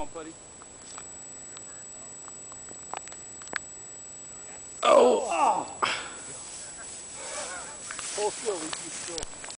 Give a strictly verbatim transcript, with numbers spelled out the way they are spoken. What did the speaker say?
buddy. Oh! Oh. Hold still, we keep still.